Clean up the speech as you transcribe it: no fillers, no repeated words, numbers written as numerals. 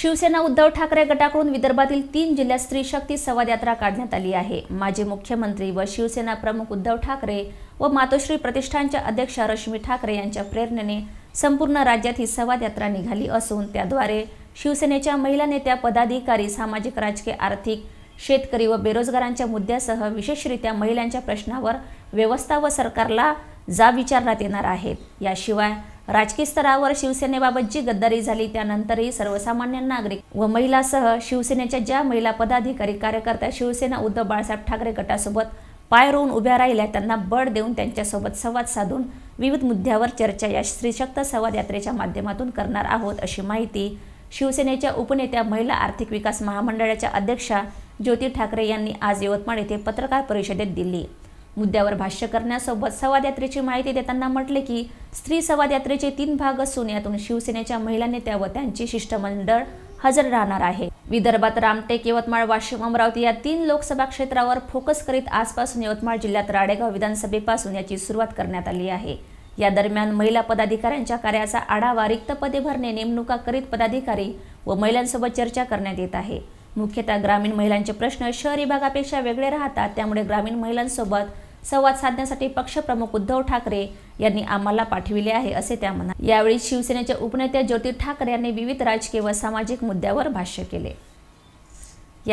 शिवसेना उद्धव ठाकरे गटाकडून विदर्भातील 3 जिल्ह्यात स्त्री शक्ती संवाद यात्रा काढण्यात आली आहे। माजी मुख्यमंत्री व शिवसेना प्रमुख उद्धव ठाकरे व मातोश्री प्रतिष्ठानच्या अध्यक्षा रश्मी ठाकरे यांच्या प्रेरणेने संपूर्ण राज्यात ही संवाद यात्रा निघाली असून त्याद्वारे शिवसेनेच्या महिला नेत्या, पदाधिकारी, सामाजिक, राजकीय, आर्थिक, शेतकरी व बेरोजगारांच्या मुद्द्यासह विशेषरित्या महिलांच्या प्रश्नावर व्यवस्था व सरकारला जाब विचारण्यात येणार आहेत। याशिवाय राजकीय स्तरावर शिवसेनेबाबत जी गद्दारी झाली त्यानंतरही सर्वसामान्य नागरिक व महिलांसह शिवसेनेच्या ज्या महिला पदाधिकारी, कार्यकर्त्या शिवसेना उद्धव बाळासाहेब ठाकरे गटासोबत पाय रोवून उभ्या राहिल्या त्यांना बळ देऊन त्यांच्यासोबत संवाद साधून विविध मुद्द्यावर चर्चा या स्त्रीशक्त संवाद यात्रेच्या माध्यमातून करणार आहोत, अशी माहिती शिवसेनेच्या उपनेत्या, महिला आर्थिक विकास महामंडळाच्या अध्यक्षा ज्योती ठाकरे यांनी आज यवतमाळ येथे पत्रकार परिषदेत दिली। मुद्द्यावर भाष्य करण्यासोबत संवाद यात्रेची माहिती देताना म्हटले की स्त्री संवाद यात्रेचे 3 भाग असून यातून शिवसेनेच्या महिला नेत्या व त्यांची शिष्टमंडळ हजर राहणार आहे। विदर्भात रामटेक, यवतमाळ, वाशिम, अमरावती या 3 लोकसभा क्षेत्रावर फोकस करीत आजपासून यवतमाळ जिल्ह्यात राडेगाव विधानसभेपासून याची सुरुवात करण्यात आली आहे। या दरम्यान महिला पदाधिकाऱ्यांच्या कार्याचा आढावा, रिक्त पदे भरणे, नेमणुका करीत पदाधिकारी व महिलांसोबत चर्चा करण्यात येत आहे। मुख्यतः ग्रामीण महिलांचे प्रश्न शहरी भागापेक्षा वेगळे राहतात, त्यामुळे ग्रामीण महिलांसोबत संवाद साधण्यासाठी पक्षप्रमुख उद्धव ठाकरे यांनी आम्हाला पाठविले आहे, असे त्या म्हणाल्या। यावेळी शिवसेनेच्या उपनेत्या ज्योती ठाकरे यांनी विविध राजकीय व सामाजिक मुद्द्यावर भाष्य केले।